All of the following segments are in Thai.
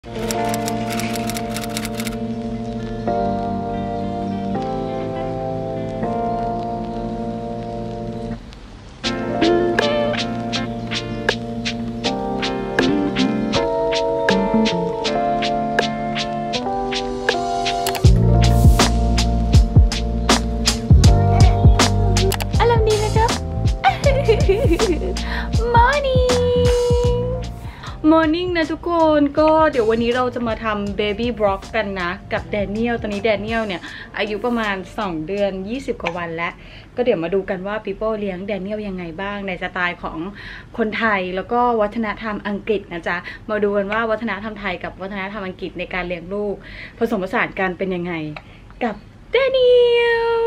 Morning นะทุกคนก็เดี๋ยววันนี้เราจะมาทำ Baby Block กันนะกับแดเนียลตอนนี้แดเนียลเนี่ยอายุประมาณ2เดือน20กว่าวันแล้วก็เดี๋ยวมาดูกันว่าปีโป้เลี้ยงแดเนียลยังไงบ้างในสไตล์ของคนไทยแล้วก็วัฒนธรรมอังกฤษนะจ๊ะมาดูกันว่าวัฒนธรรมไทยกับวัฒนธรรมอังกฤษในการเลี้ยงลูกผสมผสานกันเป็นยังไงกับแดเนียล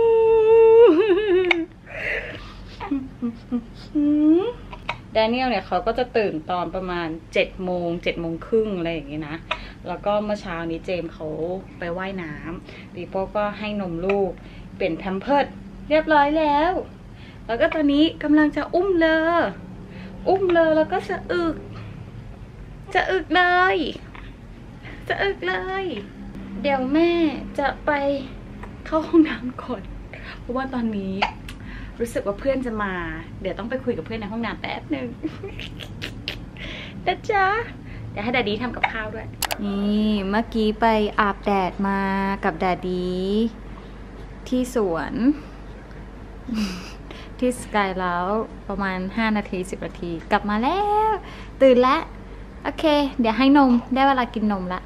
แดเนียลเนี่ยเขาก็จะตื่นตอนประมาณ7 โมงครึ่งอะไรอย่างเงี้ยนะแล้วก็เมื่อเช้านี้เจมเขาไปว่ายน้ำปีโป้ก็ให้นมลูกเปลี่ยนแพมเพิร์สเรียบร้อยแล้วแล้วก็ตอนนี้กำลังจะอุ้มเลยแล้วก็จะอึกเลยเดี๋ยวแม่จะไปเข้าห้องน้ำก่อนเพราะว่าตอนนี้รู้สึกว่าเพื่อนจะมาเดี๋ยวต้องไปคุยกับเพื่อนในห้องน้ำแป๊บหนึ่งนะจ๊ะเดี๋ยวให้ดาดีทำกับข้าวด้วยนี่เมื่อกี้ไปอาบแดดมากับดาดีที่สวนที่สกายแล้วประมาณ5 นาที10 นาทีกลับมาแล้วตื่นแล้วโอเคเดี๋ยวให้นมได้เวลากินนมละ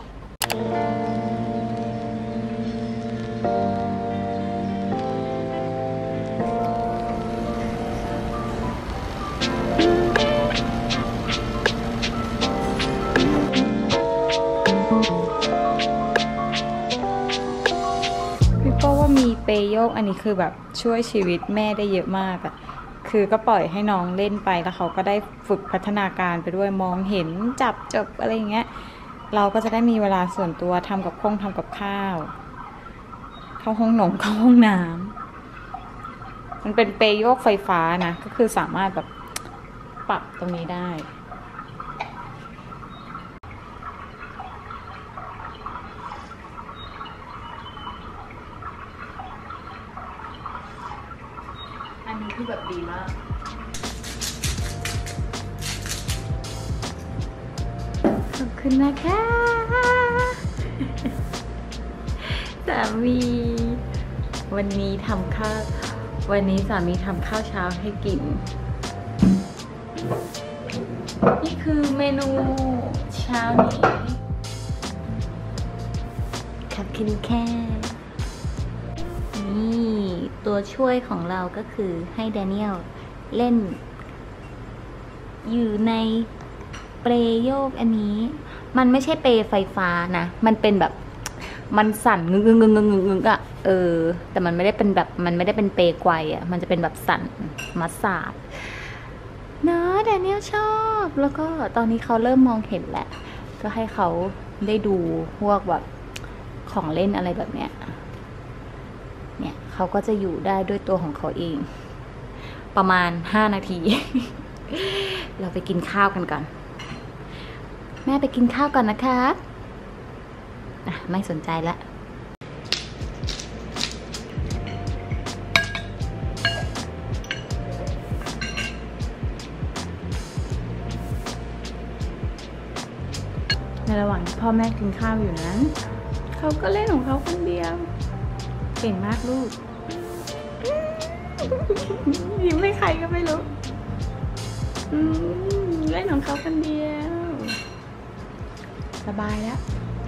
มีเปโยกอันนี้คือแบบช่วยชีวิตแม่ได้เยอะมากอะคือก็ปล่อยให้น้องเล่นไปแล้วเขาก็ได้ฝึกพัฒนาการไปด้วยมองเห็นจับจบอะไรเงี้ยเราก็จะได้มีเวลาส่วนตัวทำกับข้าวเข้าห้องเข้าห้องน้ำมันเป็นเปโยกไฟฟ้านะก็คือสามารถแบบปรับตรงนี้ได้อันนี้คือแบบดีมากขอบคุณนะคะสามีวันนี้สามีทำข้าวเช้าให้กินนี่คือเมนูเช้านี้ขอบคุณแค่นี่ตัวช่วยของเราก็คือให้แดเนียลเล่นอยู่ในเปลโยกอันนี้มันไม่ใช่เปลไฟฟ้านะมันเป็นแบบมันสั่นงึกอะแต่มันไม่ได้เป็นแบบมันไม่ได้เป็นเปลไกวอะมันจะเป็นแบบสั่นมัสซาจเนอะแดเนียลชอบแล้วก็ตอนนี้เขาเริ่มมองเห็นแหละก็ให้เขาได้ดูพวกแบบของเล่นอะไรแบบเนี้ยเนี่ยเขาก็จะอยู่ได้ด้วยตัวของเขาเองประมาณ5 นาที เราไปกินข้าวกันก่อนแม่ไปกินข้าวก่อนนะคะไม่สนใจละในระหว่างที่พ่อแม่กินข้าวอยู่นั้นเขาก็เล่นของเขาคนเดียวเก่งมากลูกยิ้มให้ใครก็ไม่รู้เล่นของเขาคนเดียวสบายแล้ว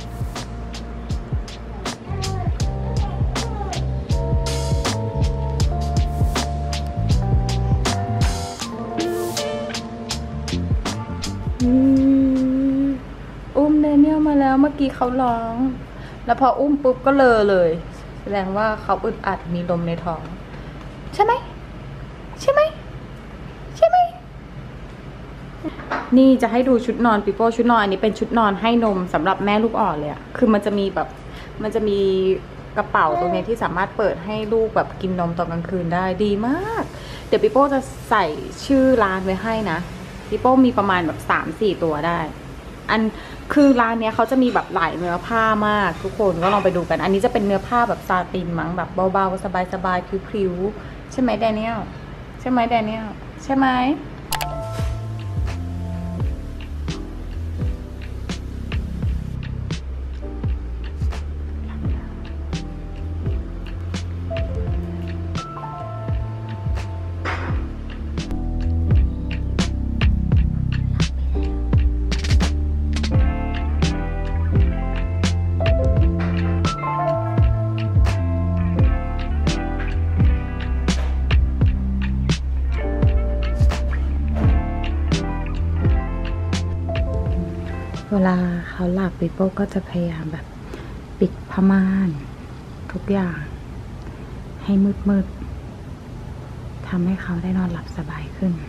อุ้มแดเนียลมาแล้วเมื่อกี้เขาร้องแล้วพออุ้มปุ๊บก็เลยแสดงว่าเขาอึดอัดมีลมในท้องใช่ไหมนี่จะให้ดูชุดนอนปีโป้ชุดนอนอันนี้เป็นชุดนอนให้นมสำหรับแม่ลูกอ่อนเลยอะคือมันจะมีกระเป๋าตรงนี้ที่สามารถเปิดให้ลูกแบบกินนมตอนกลางคืนได้ดีมากเดี๋ยวปีโป้จะใส่ชื่อร้านไว้ให้นะปีโป้มีประมาณแบบ3-4 ตัวได้คือร้านเนี้ยเขาจะมีแบบหลายเนื้อผ้ามากทุกคนก็ลองไปดูกันอันนี้จะเป็นเนื้อผ้าแบบซาตินมั้งแบบเบาๆสบายๆพริ้วๆใช่ไหมแดเนียลใช่ไหมแดเนียลใช่ไหมเวลาเขาหลับปิโป้ก็จะพยายามแบบปิดผ้าม่านทุกอย่างให้มืดๆทำให้เขาได้นอนหลับสบายขึ้น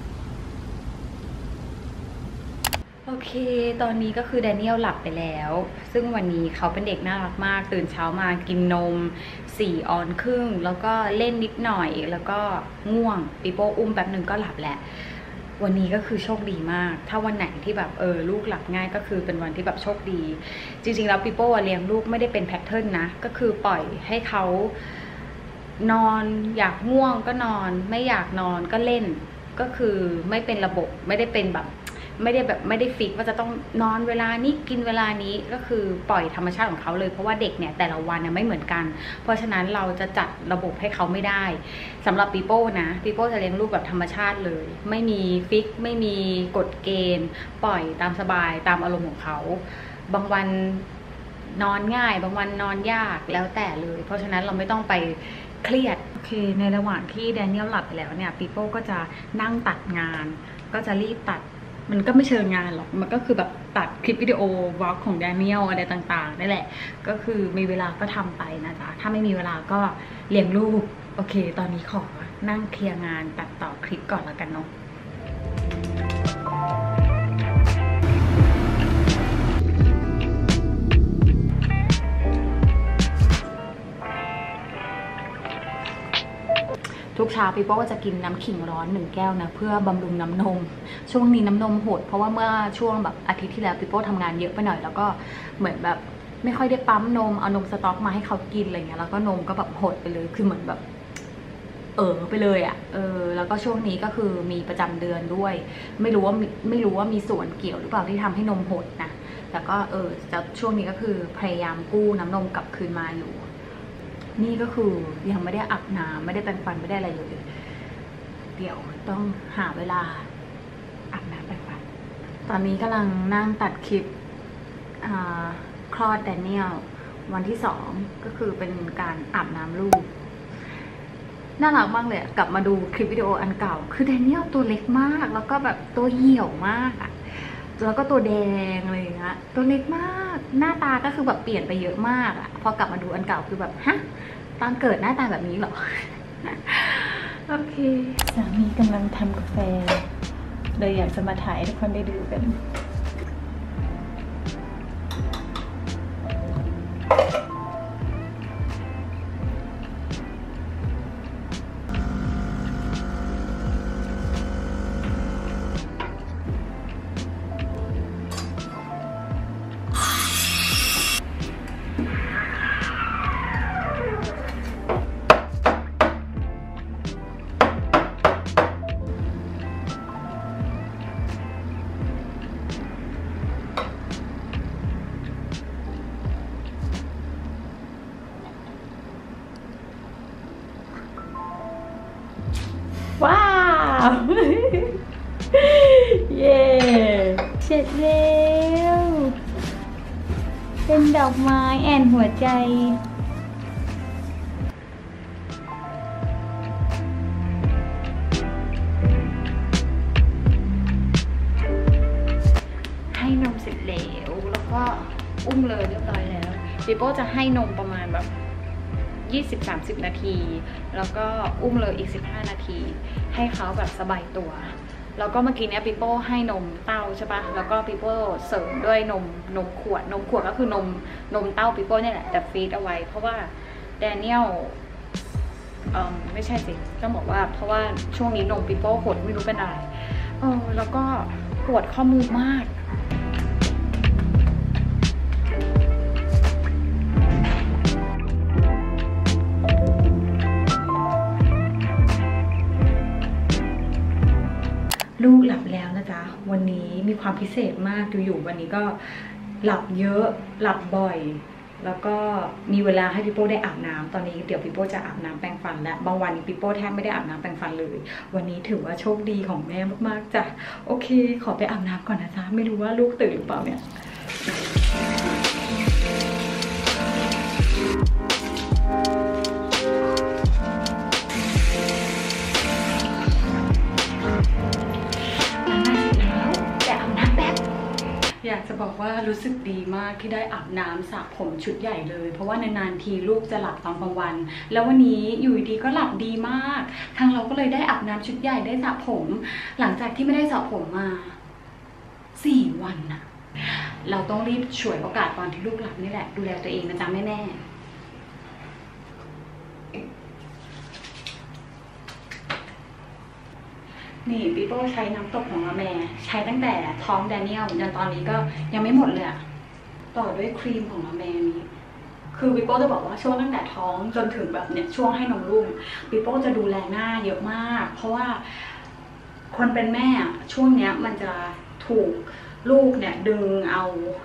โอเคตอนนี้ก็คือแดเนียลหลับไปแล้วซึ่งวันนี้เขาเป็นเด็กน่ารักมากตื่นเช้ามากินนม4 ออนซ์ครึ่งแล้วก็เล่นนิดหน่อยแล้วก็ง่วงปิโป้อุ้มแป๊บหนึ่งก็หลับแหละวันนี้ก็คือโชคดีมากถ้าวันไหนที่แบบลูกหลับง่ายก็คือเป็นวันที่แบบโชคดีจริงๆแล้วปิโป้เลี้ยงลูกไม่ได้เป็นแพทเทิร์นนะก็คือปล่อยให้เขานอนอยากง่วงก็นอนไม่อยากนอนก็เล่นก็คือไม่เป็นระบบไม่ได้เป็นแบบไม่ได้ฟิกว่าจะต้องนอนเวลานี้กินเวลานี้ก็คือปล่อยธรรมชาติของเขาเลยเพราะว่าเด็กเนี่ยแต่ละวันไม่เหมือนกันเพราะฉะนั้นเราจะจัดระบบให้เขาไม่ได้สำหรับปิโป้นะปิโป้จะเลี้ยงลูกแบบธรรมชาติเลยไม่มีฟิกไม่มีกฎเกณฑ์ปล่อยตามสบายตามอารมณ์ของเขาบางวันนอนง่ายบางวันนอนยากแล้วแต่เลยเพราะฉะนั้นเราไม่ต้องไปเครียดโอเคในระหว่างที่แดเนียลหลับไปแล้วเนี่ยปิโป้ก็จะนั่งตัดงานก็จะรีบตัดมันก็ไม่เชิงงานหรอกมันก็คือแบบตัดคลิปวิดีโอวอล์กของแดเนียลอะไรต่างๆนี่แหละก็คือมีเวลาก็ทำไปนะจ๊ะถ้าไม่มีเวลาก็เลี้ยงลูกโอเคตอนนี้ขอนั่งเคลียร์งานตัดต่อคลิปก่อนแล้วกันเนาะทุกเช้าปิโป้ก็จะกินน้ำขิงร้อน1 แก้วนะเพื่อบำรุงน้ำนมช่วงนี้น้ำนมหดเพราะว่าเมื่อช่วงแบบอาทิตย์ที่แล้วปิโป้ทำงานเยอะไปหน่อยแล้วก็เหมือนแบบไม่ค่อยได้ปั๊มนมเอานมสต๊อกมาให้เขากินอะไรเงี้ยแล้วก็นมก็แบบหดไปเลยคือเหมือนแบบไปเลยอ่ะแล้วก็ช่วงนี้ก็คือมีประจำเดือนด้วยไม่รู้ว่ามีส่วนเกี่ยวหรือเปล่าที่ทำให้นมหดนะแต่ก็จะช่วงนี้ก็คือพยายามกู้น้ำนมกลับคืนมาอยู่นี่ก็คือยังไม่ได้อาบน้ำไม่ได้แปรงฟันไม่ได้อะไรเลยเดี๋ยวต้องหาเวลาอาบน้ำแปรงฟันตอนนี้กำลังนั่งตัดคลิปคลอดแดเนียลวันที่2ก็คือเป็นการอาบน้ำลูกน่ารักมากเลยกลับมาดูคลิปวิดีโออันเก่าคือแดเนียลตัวเล็กมากแล้วก็แบบตัวเหี่ยวมากอะแล้วก็ตัวแดงอะไรอย่างเงี้ยตัวเล็กมากหน้าตาก็คือแบบเปลี่ยนไปเยอะมากอะพอกลับมาดูอันเก่าคือแบบฮะตอนเกิดหน้าตาแบบนี้เหรอ โอเคสามีกำลังทำกาแฟเลยอยากจะมาถ่ายให้ทุกคนได้ดูกันว้าว เย้เสร็จแล้วเป็นดอกไม้แอนหัวใจให้นมเสร็จแล้วแล้วก็อุ้มเลยเรียบร้อยแล้วปิโป้จะให้นมประมาณแบบ20-30 นาทีแล้วก็อุ้มเลยอีก15 นาทีให้เขาแบบสบายตัวแล้วก็เมื่อกี้เนี้ยปิโป้ให้นมเต้าใช่ปะแล้วก็ปิโป้เสริมด้วยนมขวดก็คือนมเต้าปิโป้นี่แหละแต่ฟรีดเอาไว้เพราะว่าแดเนียลไม่ใช่สิต้องบอกว่าเพราะว่าช่วงนี้นมปิโป้หดไม่รู้เป็นอะไรแล้วก็ปวดข้อมือมากวันนี้มีความพิเศษมากอยู่ๆวันนี้ก็หลับเยอะหลับบ่อยแล้วก็มีเวลาให้พี่โป้ได้อาบน้ำตอนนี้เดี๋ยวพี่โป้จะอาบน้ำแปรงฟันและบางวันพี่โป้แทบไม่ได้อาบน้ำแปรงฟันเลยวันนี้ถือว่าโชคดีของแม่มากๆจ้ะโอเคขอไปอาบน้ำก่อนนะจ๊ะไม่รู้ว่าลูกตื่นหรือเปล่าเนี่ยอยากจะบอกว่ารู้สึกดีมากที่ได้อาบน้ำสระผมชุดใหญ่เลยเพราะว่านานๆทีลูกจะหลับตอนกลางวันแล้ววันนี้อยู่ดีก็หลับดีมากทางเราก็เลยได้อาบน้ำชุดใหญ่ได้สระผมหลังจากที่ไม่ได้สระผมมา4 วันน่ะเราต้องรีบฉวยโอกาสตอนที่ลูกหลับนี่แหละดูแลตัวเองนะจ๊ะแม่นี่ปีโป้ใช้น้ำตกของละแม่ใช้ตั้งแต่ท้องแดเนียลจนตอนนี้ก็ยังไม่หมดเลยอะต่อด้วยครีมของละแม่นี้คือปีโป้จะบอกว่าช่วงตั้งแต่ท้องจนถึงแบบเนี่ยช่วงให้นมลูกปีโป้จะดูแลหน้าเยอะมากเพราะว่าคนเป็นแม่ช่วงเนี้ยมันจะถูกลูกเนี่ยดึงเอา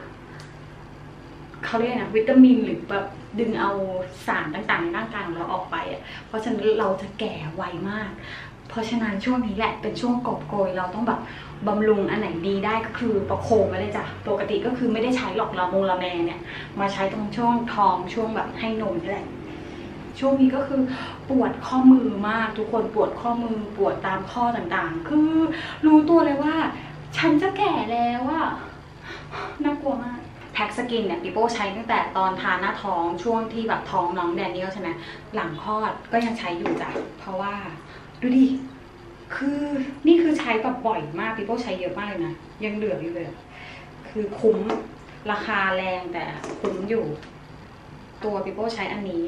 เขาเรียกนะวิตามินหรือแบบดึงเอาสารต่างๆในร่างกายของเราออกไปอ่ะเพราะฉะนั้นเราจะแก่ไวมากเพราะฉะนั้นช่วงนี้แหละเป็นช่วงกอบโกยเราต้องแบบบำรุงอันไหนดีได้ก็คือประโคมไปเลยจ้ะปกติก็คือไม่ได้ใช้หรอกละแมเนี่ยมาใช้ตรงช่วงท้องช่วงแบบให้นมนี่แหละช่วงนี้ก็คือปวดข้อมือมากทุกคนปวดข้อมือปวดตามข้อต่างๆคือรู้ตัวเลยว่าฉันจะแก่แล้วอะน่ากลัวมากแพ็กสกินเนี่ยปีโป้ใช้ตั้งแต่ตอนทาหน้าท้องช่วงที่แบบท้องน้องแดเนียลใช่ไหมหลังคลอดก็ยังใช้อยู่จ้ะเพราะว่าดูดิคือนี่คือใช้แบบบ่อยมากปีโป้ใช้เยอะมากเลยนะยังเหลืออยู่เลยคือคุ้มราคาแรงแต่คุ้มอยู่ตัวปีโป้ใช้อันนี้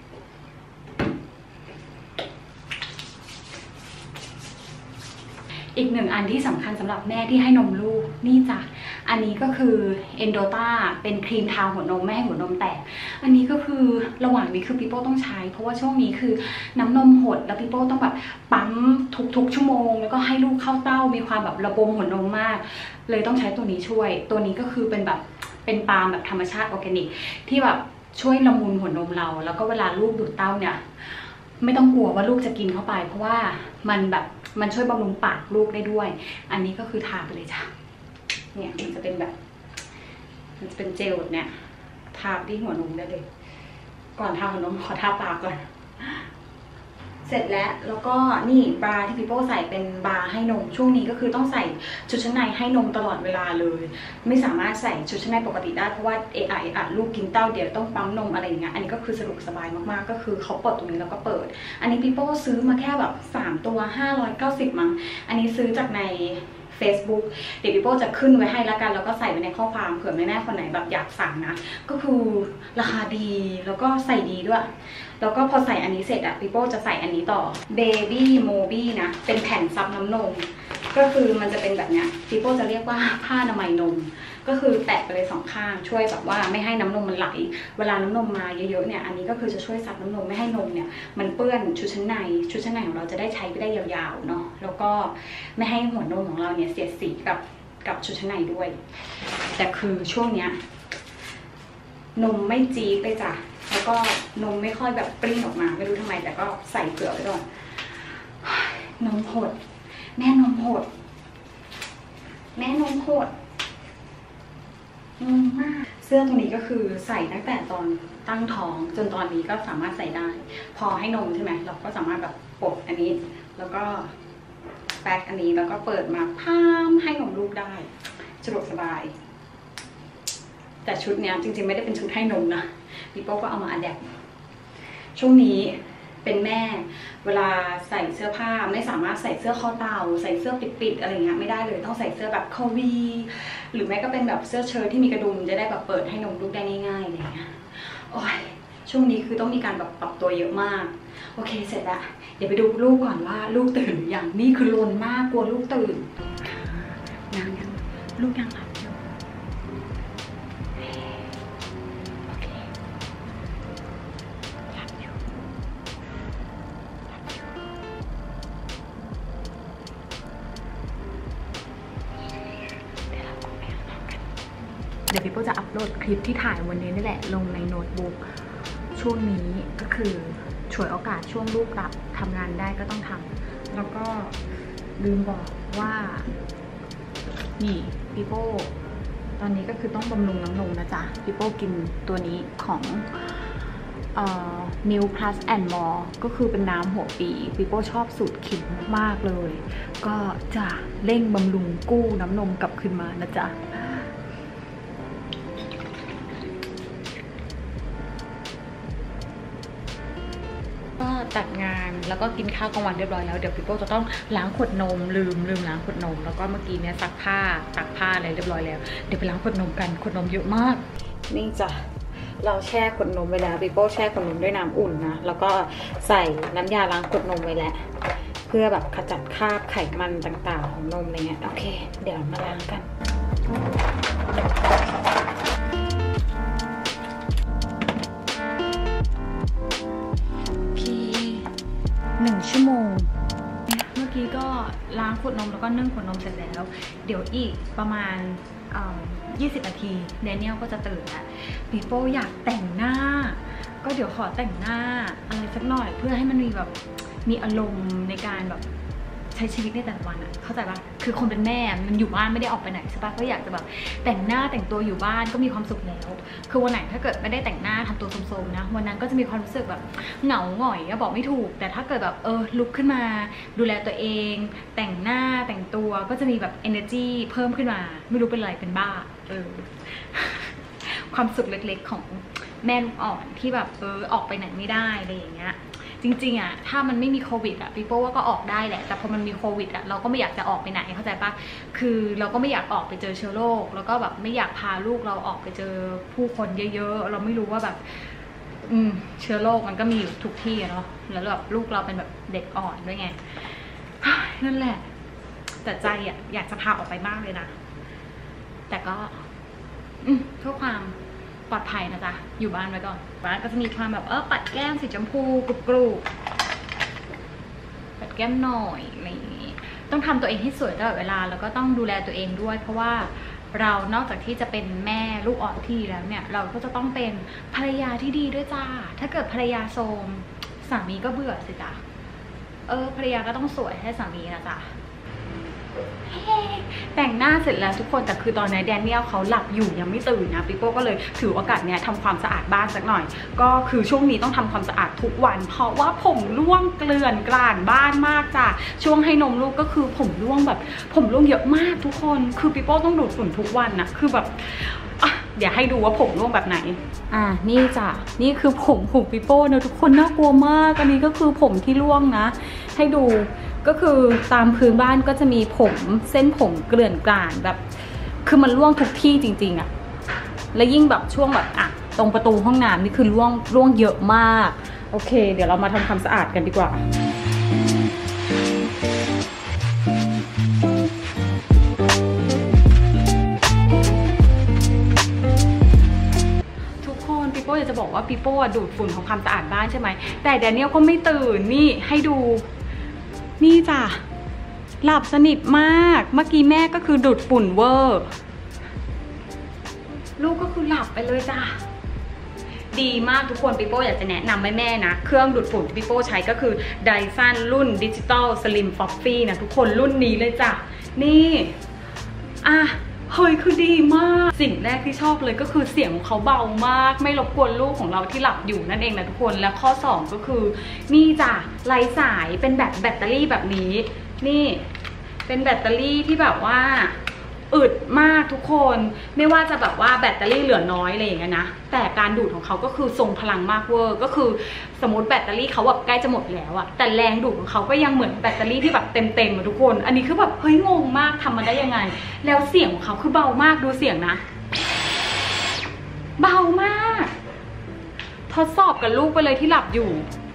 อีกหนึ่งอันที่สำคัญสำหรับแม่ที่ให้นมลูกนี่จ้ะอันนี้ก็คือเอนโดต้าเป็นครีมทาหัวนมไม่ให้หัวนมแตกอันนี้ก็คือระหว่างนี้คือปีโป้ต้องใช้เพราะว่าช่วงนี้คือน้ำนมหดแล้วปีโป้ต้องแบบปั๊มทุกชั่วโมงแล้วก็ให้ลูกเข้าเต้ามีความแบบระบมหัวนมมากเลยต้องใช้ตัวนี้ช่วยตัวนี้ก็คือเป็นแบบเป็นปาล์มแบบธรรมชาติออร์แกนิกที่แบบช่วยละมุนหัวนมเราแล้วก็เวลาลูกดูดเต้าเนี่ยไม่ต้องกลัวว่าลูกจะกินเข้าไปเพราะว่ามันช่วยบำรุงปากลูกได้ด้วยอันนี้ก็คือทาไปเลยจ้ะเนี่ยมันจะเป็นแบบมันจะเป็นเจลแบบเนี้ยทาที่หัวนมได้เลยก่อนทาหัวนมขอทาปากก่อนเสร็จแล้วก็นี่บราที่พี่โป้ใส่เป็นบราให้นมช่วงนี้ก็คือต้องใส่ชุดชั้นในให้นมตลอดเวลาเลยไม่สามารถใส่ชุดชั้นในปกติได้เพราะว่าลูกกินเต้าเดี๋ยวต้องปั๊มนมอะไรอย่างเงี้ยอันนี้ก็คือสะดวกสบายมากๆก็คือเขาเปิดตรงนี้แล้วก็เปิดอันนี้พี่โป้ซื้อมาแค่แบบ3 ตัว590มั้งอันนี้ซื้อจากใน Facebook เดี๋ยวพี่โป้จะขึ้นไว้ให้แล้วกันแล้วก็ใส่ไว้ในข้อความเผื่อแม่ๆคนไหนแบบอยากสั่งนะก็คือราคาดีแล้วก็ใส่ดีด้วยแล้วก็พอใส่อันนี้เสร็จอะพี่โป้จะใส่อันนี้ต่อ Baby Mobi นะเป็นแผ่นซับน้ำนมก็คือมันจะเป็นแบบเนี้ยพี่โป้จะเรียกว่าผ้าอนามัยนมก็คือแปะไปเลย2 ข้างช่วยแบบว่าไม่ให้น้ำนมมันไหลเวลาน้ำนมมาเยอะๆเนี่ยอันนี้ก็คือจะช่วยซับน้ำนมไม่ให้นมเนี่ยมันเปื้อนชุดชั้นในของเราจะได้ใช้ไปได้ยาวๆเนาะแล้วก็ไม่ให้หัวนมของเราเนี่ยเสียดสีกับชุดชั้นในด้วยแต่คือช่วงเนี้ยนมไม่จี๊ดเลยจ้ะแล้วก็นมไม่ค่อยแบบปริ้งออกมาไม่รู้ทำไมแต่ก็ใส่เผื่อไว้ก่อนนมหดแม่นมหดมากเสื้อตัวนี้ก็คือใส่ตั้งแต่ตอนตั้งท้องจนตอนนี้ก็สามารถใส่ได้พอให้นมใช่ไหมเราก็สามารถแบบปลดอันนี้แล้วก็แป๊กอันนี้แล้วก็เปิดมาพามให้นมลูกได้สะดวกสบายแต่ชุดเนี้ยจริงๆไม่ได้เป็นชุดให้นมนะพี่โป้ก็เอามาอัดแอปช่วงนี้เป็นแม่เวลาใส่เสื้อผ้าไม่สามารถใส่เสื้อคอเต่าใส่เสื้อปิดๆอะไรเงี้ยไม่ได้เลยต้องใส่เสื้อแบบคอวีหรือแม้ก็เป็นแบบเสื้อเชิ้ตที่มีกระดุมจะได้แบบเปิดให้นมลูกได้ง่ายๆอะไรเงี้ยโอ้ยช่วงนี้คือต้องมีการแบบปรับตัวเยอะมากโอเคเสร็จแล้วเดี๋ยวไปดูลูกก่อนว่าลูกตื่นหรือยังนี่คือลนมากกลัวลูกตื่นยังลูกยังหลับอยู่เดี๋ยวพี่โป้จะอัปโหลดคลิปที่ถ่ายวันนี้นี่แหละลงในโน้ตบุ๊กช่วงนี้ก็คือฉวยโอกาสช่วงลูกหลับทำงานได้ก็ต้องทำแล้วก็ลืมบอกว่านี่พี่โป้ตอนนี้ก็คือต้องบำรุงน้ำนมนะจ๊ะพี่โป้กินตัวนี้ของMilk Plus and More ก็คือเป็นน้ำหัวปีพี่โป้ชอบสูตรขิงมากๆเลยก็จะเร่งบำรุงกู้น้ำนมกลับคืนมานะจ๊ะก็ตัดงานแล้วก็กินข้าวกลางวันเรียบร้อยแล้วเดี๋ยวพี่โป้จะต้องล้างขวดนมลืมล้างขวดนมแล้วก็เมื่อกี้เนี่ยซักผ้าตักผ้าอะไรเรียบร้อยแล้วเดี๋ยวไปล้างขวดนมกันขวดนมเยอะมากนี่จ้ะเราแช่ขวดนมไว้แล้วพี่โป้แช่ขวดนมด้วยน้ำอุ่นนะแล้วก็ใส่น้ำยาล้างขวดนมไว้แล้วเพื่อแบบขจัดคราบไขมันต่างๆของนมอะไรเงี้ยโอเคเดี๋ยวมาล้างกัน1 ชั่วโมงเมื่อกี้ก็ล้างขวดนมแล้วก็นึ่งขวดนมเสร็จแล้วเดี๋ยวอีกประมาณ20 นาทีแดเนียลก็จะตื่นแล้วปีโป้อยากแต่งหน้าก็เดี๋ยวขอแต่งหน้าอะไรสักหน่อยเพื่อให้มันมีแบบมีอารมณ์ในการแบบใช้ชีวิตในแต่ละวันอะเข้าใจปะคือคนเป็นแม่มันอยู่บ้านไม่ได้ออกไปไหนใช่ปะก็อยากจะแบบแต่งหน้าแต่งตัวอยู่บ้านก็มีความสุขแล้วคือวันไหนถ้าเกิดไม่ได้แต่งหน้าทำตัวโทรมๆนะวันนั้นก็จะมีความรู้สึกแบบเหงาหงอยบอกไม่ถูกแต่ถ้าเกิดแบบลุกขึ้นมาดูแลตัวเองแต่งหน้าแต่งตัวก็จะมีแบบ energy เพิ่มขึ้นมาไม่รู้เป็นอะไรเป็นบ้าความสุขเล็กๆของแม่ลูกอ่อนที่แบบออกไปไหนไม่ได้อะไรอย่างเงี้ยจริงๆอะถ้ามันไม่มีโควิดอะพี่โป้ว่าก็ออกได้แหละแต่พอมันมีโควิดอะเราก็ไม่อยากจะออกไปไหนเข้าใจปะคือเราก็ไม่อยากออกไปเจอเชื้อโรคแล้วก็แบบไม่อยากพาลูกเราออกไปเจอผู้คนเยอะๆเราไม่รู้ว่าแบบเชื้อโรคมันก็มีอยู่ทุกที่เนาะแล้วแบบลูกเราเป็นแบบเด็กอ่อนด้วยไงนั่นแหละแต่ใจอะอยากจะพาออกไปมากเลยนะแต่ก็เพื่อความปลอดภัยนะจ๊ะอยู่บ้านไว้ก่อนบ้านก็จะมีความแบบปัดแก้มสีชมพูกรุบปัดแก้มหน่อยอะไรอย่างนี้ต้องทำตัวเองให้สวยตลอดเวลาแล้วก็ต้องดูแลตัวเองด้วยเพราะว่าเรานอกจากที่จะเป็นแม่ลูกอ่อนที่ดีแล้วเนี่ยเราก็จะต้องเป็นภรรยาที่ดีด้วยจ้าถ้าเกิดภรรยาโทรมสามีก็เบื่อสิจ้ะภรรยาก็ต้องสวยให้สามีนะจ๊ะแต่งหน้าเสร็จแล้วทุกคนแต่คือตอนนี้แดเนียลเขาหลับอยู่ยังไม่ตื่นนะพี่โป้ก็เลยถือโอกาสเนี้ยทำความสะอาดบ้านสักหน่อยก็คือช่วงนี้ต้องทำความสะอาดทุกวันเพราะว่าผมร่วงเกลื่อนกลาดบ้านมากจ้ะช่วงให้นมลูกก็คือผมร่วงเยอะมากทุกคนคือพี่โป้ต้องดูดฝุ่นทุกวันนะคือแบบเดี๋ยวให้ดูว่าผมร่วงแบบไหนนี่จ้ะนี่คือผมของพี่โป้นะทุกคนน่ากลัวมากอันนี้ก็คือผมที่ร่วงนะให้ดูก็คือตามพื้นบ้านก็จะมีผมเส้นผมเกลื่อนกลาดแบบคือมันร่วงทุกที่จริงๆอะและยิ่งแบบช่วงแบบตรงประตูห้องน้ำนี่คือร่วงเยอะมากโอเคเดี๋ยวเรามาทำความสะอาดกันดีกว่าทุกคนปีโป้อยากจะบอกว่าปีโป้ดูดฝุ่นของความสะอาดบ้านใช่ไหมแต่แดเนียลก็ไม่ตื่นนี่ให้ดูนี่จ้ะหลับสนิทมากเมื่อกี้แม่ก็คือดูดฝุ่นเวอร์ลูกก็คือหลับไปเลยจ้ะดีมากทุกคนปีโป้อยากจะแนะนำแม่นะเครื่องดูดฝุ่นที่ปีโป้ใช้ก็คือ Dyson รุ่น Digital Slim Fluffy นะทุกคนรุ่นนี้เลยจ้ะนี่เฮ้ยคือดีมากสิ่งแรกที่ชอบเลยก็คือเสียงของเขาเบามากไม่รบกวนลูกของเราที่หลับอยู่นั่นเองนะทุกคนและข้อ2ก็คือนี่จ้ะไร้สายเป็นแบบแบตเตอรี่แบบนี้นี่เป็นแบตเตอรี่ที่แบบว่าอึดมากทุกคนไม่ว่าจะแบบว่าแบตเตอรี่เหลือน้อยอะไรอย่างเงี้ยนะแต่การดูดของเขาก็คือทรงพลังมากเวอร์ก็คือสมมติแบตเตอรี่เขาแบบใกล้จะหมดแล้วอะแต่แรงดูดของเขาก็ยังเหมือนแบตเตอรี่ที่แบบเต็มทุกคนอันนี้คือแบบเฮ้ยงงมากทำมาได้ยังไงแล้วเสียงของเขาคือเบามากดูเสียงนะเบามากทดสอบกับลูกไปเลยที่หลับอยู่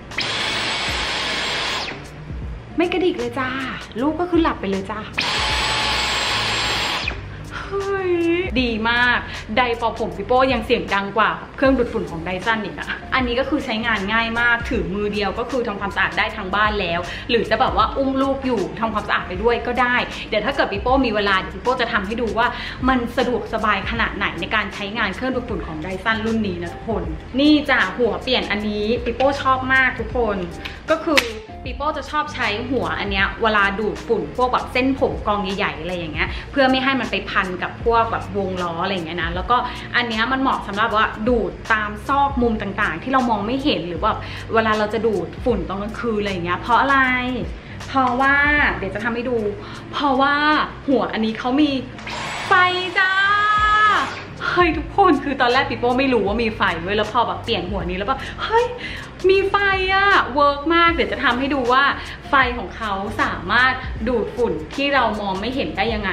ไม่กระดิกเลยจ้าลูกก็คือหลับไปเลยจ้าเฮ้ยดีมากไดร์เป่าผมปิโป้ยังเสียงดังกว่าเครื่องดูดฝุ่นของไดซันอีกอะอันนี้ก็คือใช้งานง่ายมากถือมือเดียวก็คือทำความสะอาดได้ทั้งบ้านแล้วหรือจะแบบว่าอุ้มลูกอยู่ทำความสะอาดไปด้วยก็ได้เดี๋ยวถ้าเกิดปิโป้มีเวลาเดี๋ยวปิโป้จะทำให้ดูว่ามันสะดวกสบายขนาดไหนในการใช้งานเครื่องดูดฝุ่นของไดซันรุ่นนี้นะทุกคนนี่จ้ะหัวเปลี่ยนอันนี้ปิโป้ชอบมากทุกคนก็คือปีโป้จะชอบใช้หัวอันเนี้ยเวลาดูดฝุ่นพวกแบบเส้นผมกองใหญ่ๆอะไรอย่างเงี้ยเพื่อไม่ให้มันไปพันกับพวกแบบวงล้ออะไรอย่างเงี้ยนะแล้วก็อันเนี้ยมันเหมาะสำหรับว่าดูดตามซอกมุมต่างๆที่เรามองไม่เห็นหรือแบบเวลาเราจะดูดฝุ่นตอนกลางคืนอะไรอย่างเงี้ยเพราะอะไรเพราะว่าเดี๋ยวจะทำให้ดูเพราะว่าหัวอันนี้เขามีไฟจ้าเฮ้ยทุกคนคือตอนแรกปีโป้ไม่รู้ว่ามีไฟเว้ยแล้วพอแบบเปลี่ยนหัวนี้แล้วแบบเฮ้ยมีไฟอะเวิร์กมากเดี๋ยวจะทำให้ดูว่าไฟของเขาสามารถดูดฝุ่นที่เรามองไม่เห็นได้ยังไง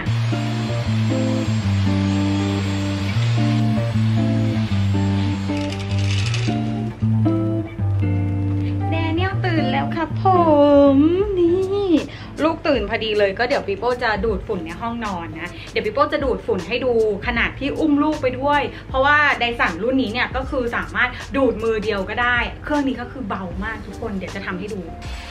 แดเนียลตื่นแล้วครับผมนี่ลูกตื่นพอดีเลยก็เดี๋ยวปีโป้จะดูดฝุ่นในห้องนอนนะเดี๋ยวปีโป้จะดูดฝุ่นให้ดูขนาดที่อุ้มลูกไปด้วยเพราะว่าไดสันรุ่นนี้เนี่ยก็คือสามารถดูดมือเดียวก็ได้เครื่องนี้ก็คือเบามากทุกคนเดี๋ยวจะทำให้ดู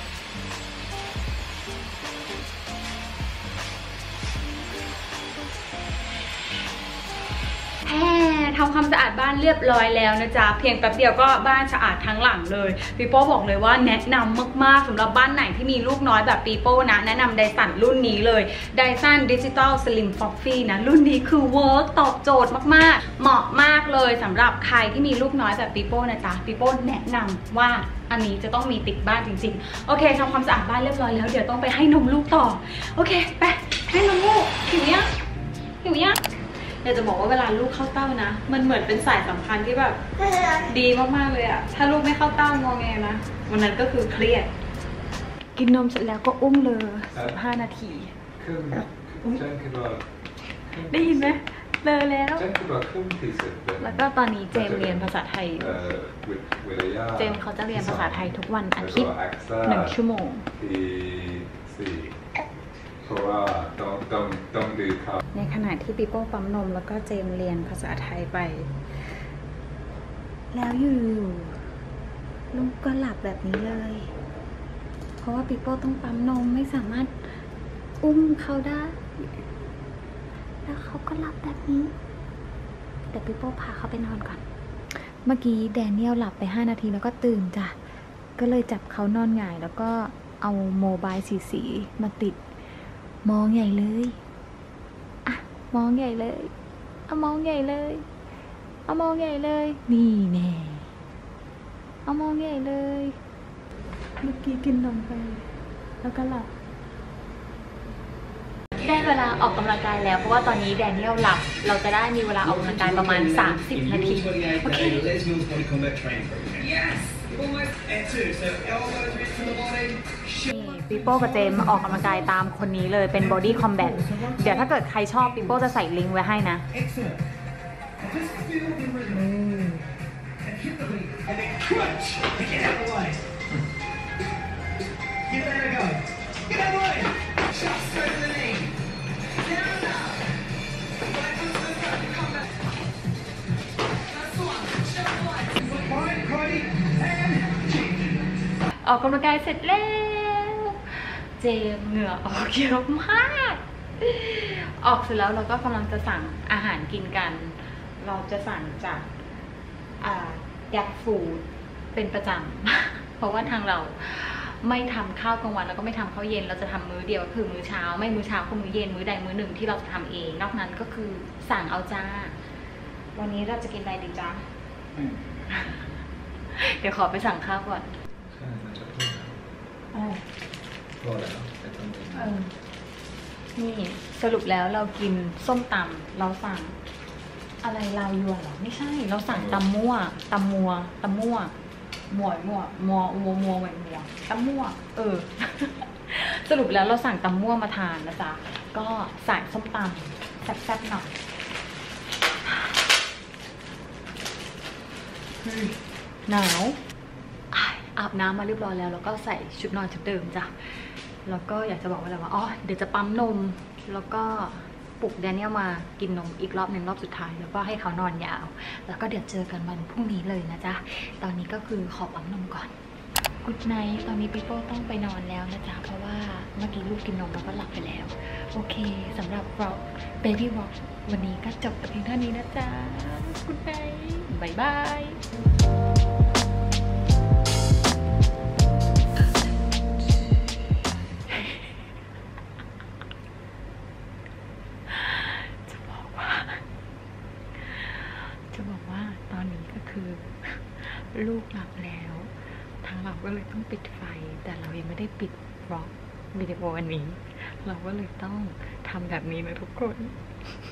ทำความสะอาดบ้านเรียบร้อยแล้วนะจ๊ะเพียงแป๊บเดียวก็บ้านสะอาดทั้งหลังเลยปีโป้บอกเลยว่าแนะนำมากๆสำหรับบ้านไหนที่มีลูกน้อยแบบปีโป้นะแนะนำไดสันรุ่นนี้เลยไดสันดิจิตอลสลิมฟอฟฟี่นะรุ่นนี้คือเวิร์กตอบโจทย์มากๆเหมาะมากเลยสำหรับใครที่มีลูกน้อยแบบปีโป้นะจ๊ะปีโป้แนะนำว่าอันนี้จะต้องมีติดบ้านจริงๆโอเคทำความสะอาดบ้านเรียบร้อยแล้วเดี๋ยวต้องไปให้นมลูกต่อโอเคไปให้นมลูกหิวยังอยากจะบอกว่าเวลาลูกเข้าเต้านะมันเหมือนเป็นสายสัมพันธ์ที่แบบดีมากๆเลยอะถ้าลูกไม่เข้าเต้างอแงนะวันนั้นก็คือเครียดกินนมเสร็จแล้วก็อุ้มเลย15 นาทีได้ยินไหมเลยแล้วแล้วก็ตอนนี้เจมเรียนภาษาไทยเจมเขาจะเรียนภาษาไทยทุกวันอาทิตย์1 ชั่วโมงเพราะว่าต้องดูครับในขณะที่ปีโป้ปั๊มนมแล้วก็เจมเรียนภาษาไทยไปแล้วอยู่ลูกก็หลับแบบนี้เลยเพราะว่าปีโป้ต้องปั๊มนมไม่สามารถอุ้มเขาได้แล้วเขาก็หลับแบบนี้เดี๋ยวปีโป้พาเขาไปนอนก่อนเมื่อกี้แดเนียลหลับไป5 นาทีแล้วก็ตื่นจ้ะก็เลยจับเขานอนหงายแล้วก็เอาโมบายสีมาติดมองใหญ่เลยอ่ะมองใหญ่เลยเอามองใหญ่เลยเอามองใหญ่เลยนี่แน่เอามองใหญ่เลยเมื่อกี้กินนมไปแล้วก็หลับได้เวลาออกกำลังกายแล้วเพราะว่าตอนนี้แดเนียลหลับเราจะได้มีเวลาออกกำลังกายประมาณ30 นาทีโอเคปีโป้กับเจมออกกำลังกายตามคนนี้เลยเป็น Body Combat เดี๋ยวถ้าเกิดใครชอบปีโป้จะใส่ลิงก์ไว้ให้นะออกกำลังกายเสร็จแล้วเจมเหงื่อออกเยอะมากออกเสร็จแล้วเราก็กำลังจะสั่งอาหารกินกันเราจะสั่งจากยักษ์ฟูดเป็นประจำเพราะว่าทางเราไม่ทำข้าวกลางวันแล้วก็ไม่ทำข้าวเย็นเราจะทำมื้อเดียวคือมื้อเช้าไม่มื้อเช้าก็มื้อเย็นมื้อใดมื้อหนึ่งที่เราจะทำเองนอกนั้นก็คือสั่งเอาจ้าวันนี้เราจะกินอะไรดีจ้าเดี๋ยวขอไปสั่งข้าวก่อนนี่สรุปแล้วเรากินส้มตำเราสั่งอะไรลาวยวนหรอไม่ใช่เราสั่งตำมั่วตำมัวตำมั่วมัวตำมั่วสรุปแล้วเราสั่งตำมั่วมาทานนะจ๊ะก็ใส่ส้มตำแซ่บๆหน่อยหนาวอาบน้ำมาเรียบร้อยแล้วแล้วก็ใส่ชุดนอนชุดเดิมจ้ะแล้วก็อยากจะบอกว่าอะไรวะอ๋อเดี๋ยวจะปั๊มนมแล้วก็ปลุกแดเนียลมากินนมอีกรอบหนึ่งรอบสุดท้ายแล้วก็ให้เขานอนยาวแล้วก็เดี๋ยวเจอกันวันพรุ่งนี้เลยนะจ๊ะตอนนี้ก็คือขอปั๊มนมก่อนกุ๊ดไนท์ตอนนี้พี่โป้ต้องไปนอนแล้วนะจ๊ะเพราะว่าเมื่อกี้ลูกกินนมแล้วก็หลับไปแล้วโอเคสำหรับvlog baby vlog วันนี้ก็จบแต่เพียงเท่านี้นะจ๊ะกุ๊ดไนท์บ๊ายบายจะบอกว่าตอนนี้ก็คือลูกหลับแล้วทางเราก็เลยต้องปิดไฟแต่เรายังไม่ได้ปิดบล็อกวิดีโออันนี้เราก็เลยต้องทำแบบนี้นะทุกคน